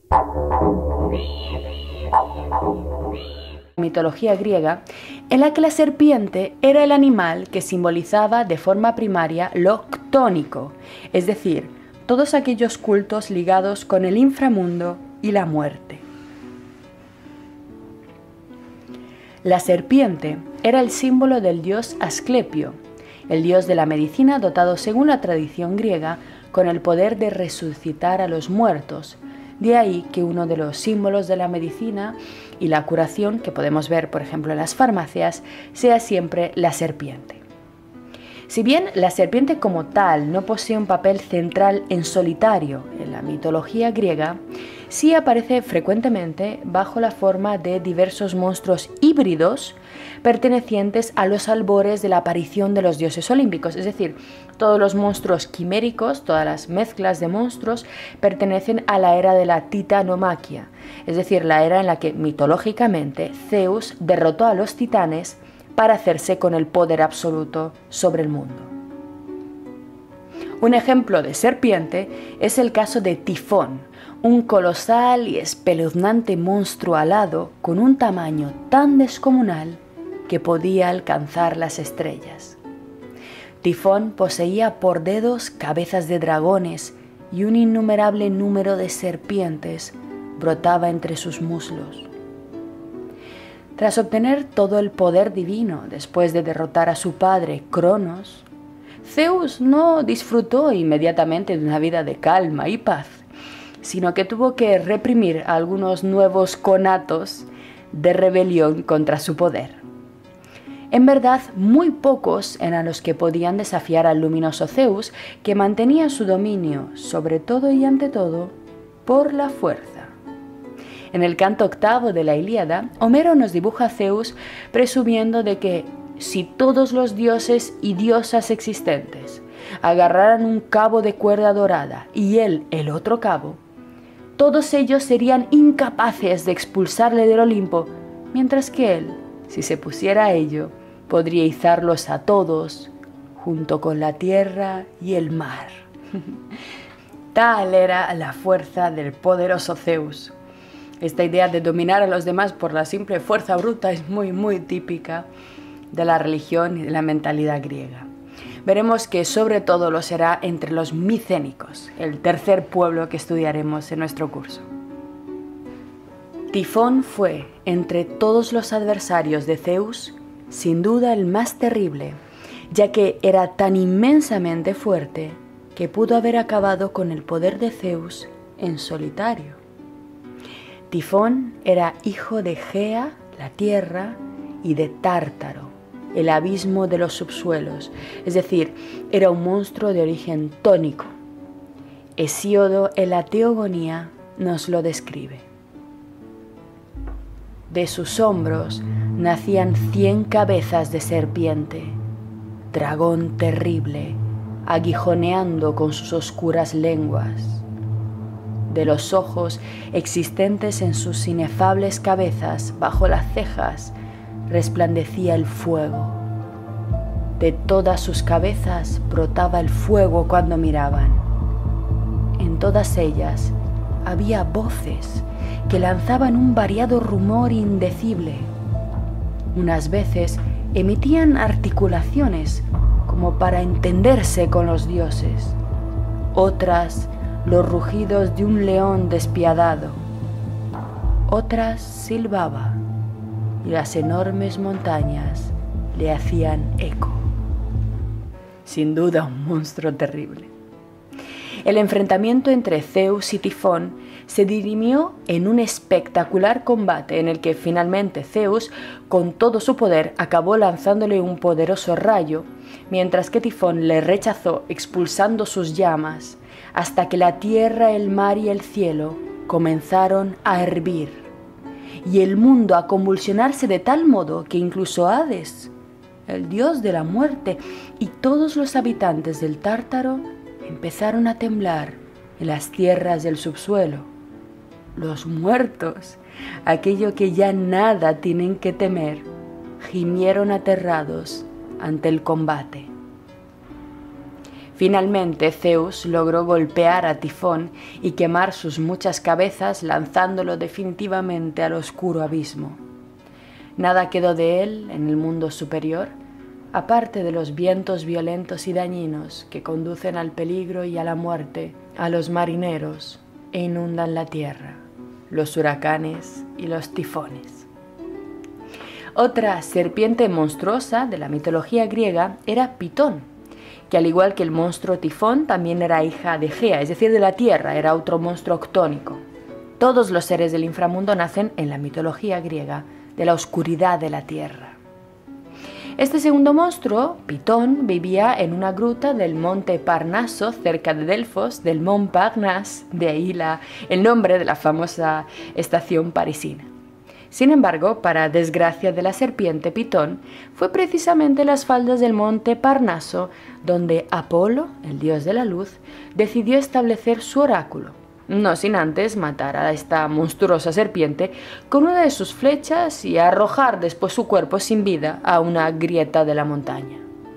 Mitología griega, en la que la serpiente era el animal que simbolizaba de forma primaria lo ctónico, es decir, todos aquellos cultos ligados con el inframundo y la muerte. La serpiente era el símbolo del dios Asclepio, el dios de la medicina dotado, según la tradición griega, con el poder de resucitar a los muertos. De ahí que uno de los símbolos de la medicina y la curación que podemos ver, por ejemplo, en las farmacias, sea siempre la serpiente. Si bien la serpiente como tal no posee un papel central en solitario en la mitología griega, sí aparece frecuentemente bajo la forma de diversos monstruos híbridos pertenecientes a los albores de la aparición de los dioses olímpicos, es decir, todos los monstruos quiméricos, todas las mezclas de monstruos pertenecen a la era de la titanomaquia, es decir, la era en la que mitológicamente Zeus derrotó a los titanes para hacerse con el poder absoluto sobre el mundo. Un ejemplo de serpiente es el caso de Tifón, un colosal y espeluznante monstruo alado con un tamaño tan descomunal que podía alcanzar las estrellas. Tifón poseía por dedos cabezas de dragones y un innumerable número de serpientes brotaba entre sus muslos. Tras obtener todo el poder divino después de derrotar a su padre Cronos, Zeus no disfrutó inmediatamente de una vida de calma y paz, sino que tuvo que reprimir a algunos nuevos conatos de rebelión contra su poder. En verdad, muy pocos eran los que podían desafiar al luminoso Zeus, que mantenía su dominio, sobre todo y ante todo, por la fuerza. En el canto octavo de la Ilíada, Homero nos dibuja a Zeus presumiendo de que si todos los dioses y diosas existentes agarraran un cabo de cuerda dorada y él el otro cabo, todos ellos serían incapaces de expulsarle del Olimpo, mientras que él, si se pusiera a ello, podría izarlos a todos, junto con la tierra y el mar. Tal era la fuerza del poderoso Zeus. Esta idea de dominar a los demás por la simple fuerza bruta es muy típica de la religión y de la mentalidad griega. Veremos que sobre todo lo será entre los micénicos, el tercer pueblo que estudiaremos en nuestro curso. Tifón fue, entre todos los adversarios de Zeus, sin duda el más terrible, ya que era tan inmensamente fuerte que pudo haber acabado con el poder de Zeus en solitario. Tifón era hijo de Gea, la tierra, y de Tártaro, el abismo de los subsuelos, es decir, era un monstruo de origen tónico. Hesíodo en la Teogonía nos lo describe. De sus hombros nacían 100 cabezas de serpiente, dragón terrible, aguijoneando con sus oscuras lenguas. De los ojos existentes en sus inefables cabezas, bajo las cejas, resplandecía el fuego. De todas sus cabezas brotaba el fuego cuando miraban. En todas ellas había voces que lanzaban un variado rumor indecible. Unas veces emitían articulaciones como para entenderse con los dioses, otras los rugidos de un león despiadado, otras silbaba y las enormes montañas le hacían eco. Sin duda un monstruo terrible. El enfrentamiento entre Zeus y Tifón se dirimió en un espectacular combate en el que finalmente Zeus, con todo su poder, acabó lanzándole un poderoso rayo, mientras que Tifón le rechazó expulsando sus llamas, hasta que la tierra, el mar y el cielo comenzaron a hervir, y el mundo a convulsionarse de tal modo que incluso Hades, el dios de la muerte, y todos los habitantes del Tártaro empezaron a temblar en las tierras del subsuelo. Los muertos, aquello que ya nada tienen que temer, gimieron aterrados ante el combate. Finalmente, Zeus logró golpear a Tifón y quemar sus muchas cabezas, lanzándolo definitivamente al oscuro abismo. Nada quedó de él en el mundo superior, aparte de los vientos violentos y dañinos que conducen al peligro y a la muerte a los marineros e inundan la tierra, los huracanes y los tifones. Otra serpiente monstruosa de la mitología griega era Pitón, que al igual que el monstruo Tifón también era hija de Gea, es decir, de la tierra, era otro monstruo octónico. Todos los seres del inframundo nacen en la mitología griega de la oscuridad de la tierra. Este segundo monstruo, Pitón, vivía en una gruta del monte Parnaso, cerca de Delfos, del Mont Parnasse, de ahí el nombre de la famosa estación parisina. Sin embargo, para desgracia de la serpiente Pitón, fue precisamente en las faldas del monte Parnaso donde Apolo, el dios de la luz, decidió establecer su oráculo, no sin antes matar a esta monstruosa serpiente con una de sus flechas y arrojar después su cuerpo sin vida a una grieta de la montaña.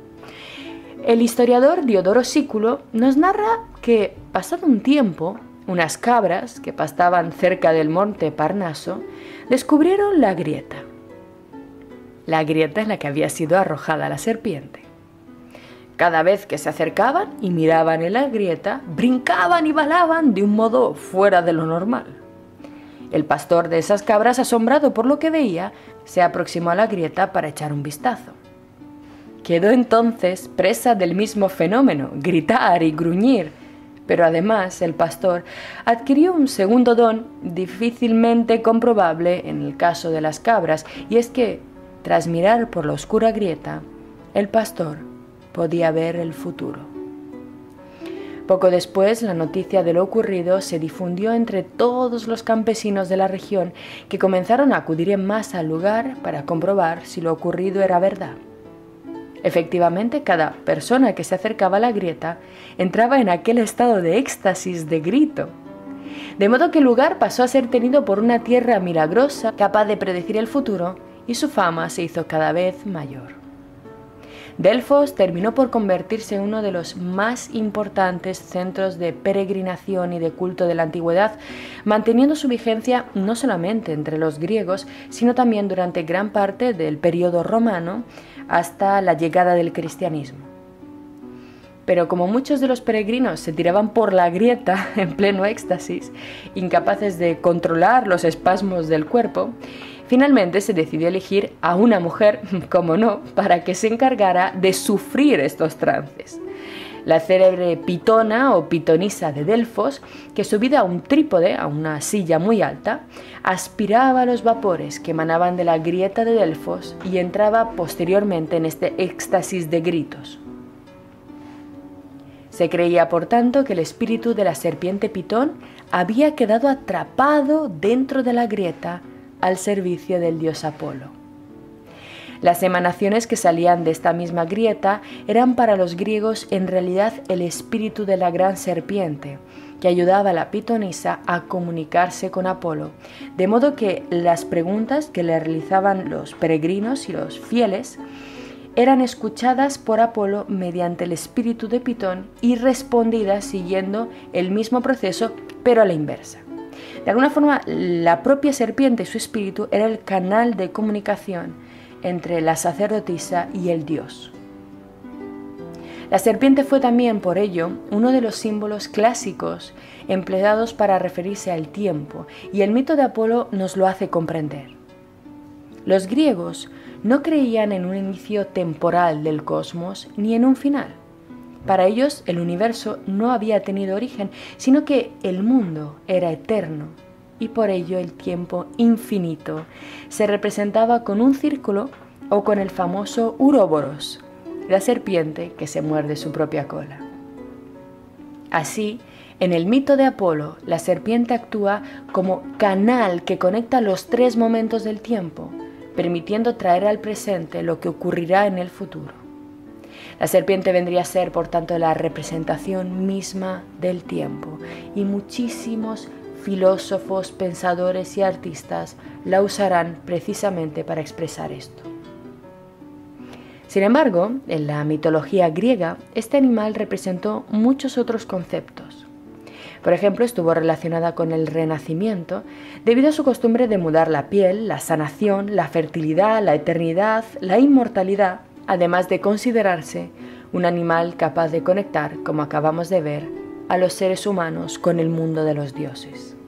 El historiador Diodoro Sículo nos narra que, pasado un tiempo, unas cabras que pastaban cerca del monte Parnaso descubrieron la grieta en la que había sido arrojada la serpiente. Cada vez que se acercaban y miraban en la grieta, brincaban y balaban de un modo fuera de lo normal. El pastor de esas cabras, asombrado por lo que veía, se aproximó a la grieta para echar un vistazo. Quedó entonces presa del mismo fenómeno, gritar y gruñir, pero además el pastor adquirió un segundo don difícilmente comprobable en el caso de las cabras, y es que, tras mirar por la oscura grieta, el pastor podía ver el futuro. Poco después, la noticia de lo ocurrido se difundió entre todos los campesinos de la región, que comenzaron a acudir en masa al lugar para comprobar si lo ocurrido era verdad. Efectivamente, cada persona que se acercaba a la grieta entraba en aquel estado de éxtasis, de grito. De modo que el lugar pasó a ser tenido por una tierra milagrosa, capaz de predecir el futuro, y su fama se hizo cada vez mayor. Delfos terminó por convertirse en uno de los más importantes centros de peregrinación y de culto de la antigüedad, manteniendo su vigencia no solamente entre los griegos, sino también durante gran parte del período romano, hasta la llegada del cristianismo. Pero como muchos de los peregrinos se tiraban por la grieta en pleno éxtasis, incapaces de controlar los espasmos del cuerpo, finalmente se decidió elegir a una mujer, como no, para que se encargara de sufrir estos trances. La célebre Pitona o Pitonisa de Delfos, que subida a un trípode, a una silla muy alta, aspiraba los vapores que emanaban de la grieta de Delfos y entraba posteriormente en este éxtasis de gritos. Se creía, por tanto, que el espíritu de la serpiente Pitón había quedado atrapado dentro de la grieta al servicio del dios Apolo. Las emanaciones que salían de esta misma grieta eran para los griegos en realidad el espíritu de la gran serpiente, que ayudaba a la pitonisa a comunicarse con Apolo, de modo que las preguntas que le realizaban los peregrinos y los fieles eran escuchadas por Apolo mediante el espíritu de Pitón y respondidas siguiendo el mismo proceso, pero a la inversa. De alguna forma, la propia serpiente y su espíritu era el canal de comunicación entre la sacerdotisa y el dios. La serpiente fue también, por ello, uno de los símbolos clásicos empleados para referirse al tiempo, y el mito de Apolo nos lo hace comprender. Los griegos no creían en un inicio temporal del cosmos ni en un final. Para ellos, el universo no había tenido origen, sino que el mundo era eterno, y por ello el tiempo infinito se representaba con un círculo o con el famoso Uroboros, la serpiente que se muerde su propia cola. Así, en el mito de Apolo, la serpiente actúa como canal que conecta los tres momentos del tiempo, permitiendo traer al presente lo que ocurrirá en el futuro. La serpiente vendría a ser, por tanto, la representación misma del tiempo, y muchísimos filósofos, pensadores y artistas la usarán precisamente para expresar esto. Sin embargo, en la mitología griega, este animal representó muchos otros conceptos. Por ejemplo, estuvo relacionada con el renacimiento debido a su costumbre de mudar la piel, la sanación, la fertilidad, la eternidad, la inmortalidad, además de considerarse un animal capaz de conectar, como acabamos de ver, a los seres humanos con el mundo de los dioses.